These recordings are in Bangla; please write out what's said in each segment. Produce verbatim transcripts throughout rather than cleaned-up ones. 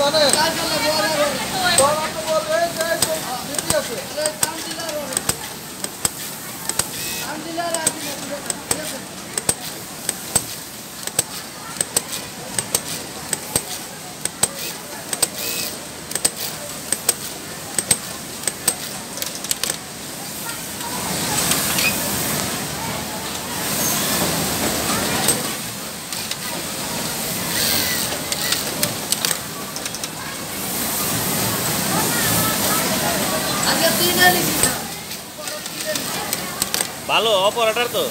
ভালো অপারেটর তো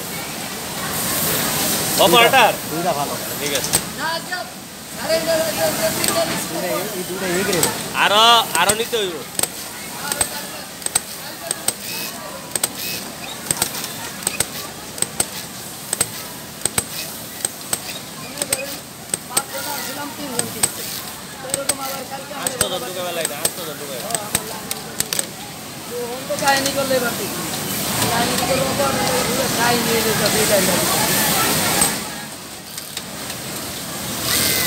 অপারেটর দুইটা ভালো ঠিক আছে আরো আরো নিতে হইব আসতো তো ঢুকে বেলায় না আসতো তো ঢুকে তো কাহিনী করলে বাকি কাহিনী করলে তো কাহিনী নিয়ে যেতে দুইটাই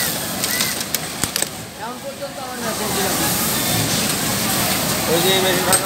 এখন পর্যন্ত আমার না ওই যে মেশিন